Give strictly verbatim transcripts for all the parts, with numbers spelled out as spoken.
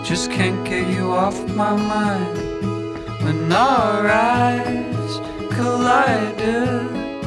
just can't get you off my mind. When our eyes collided,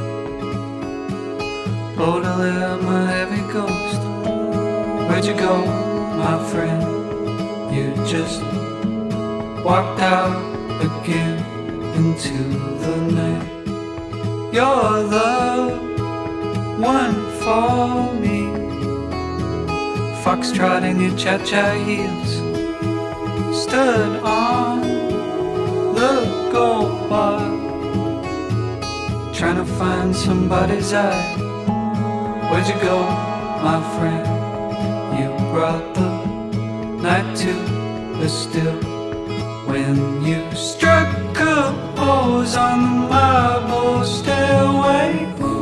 Baudelaire, my heavy ghost, where'd you go, my friend? You just walked out again into the night. You're the one for me, foxtrotting your cha-cha heels, stood on the gold bar, trying to find somebody's eye. Where'd you go, my friend? You brought the night to a still when you struck a pose on the marble stairway.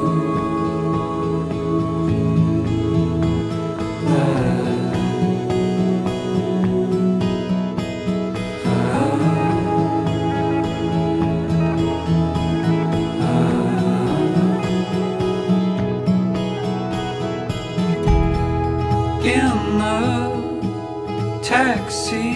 In the taxi,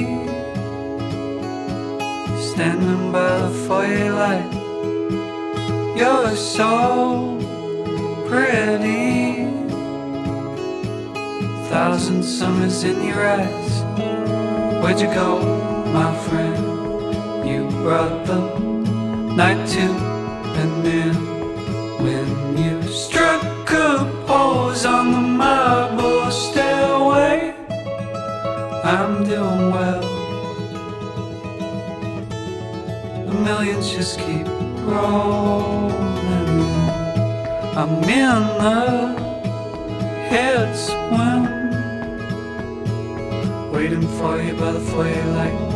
standing by the foyer light, you're so pretty, thousand summers in your eyes. Where'd you go, my friend? You brought the night to an end when you struck a pose on the marble stairway. I'm doing well, the millions just keep rolling in. I'm in the head swim, waiting for you by the foyer light.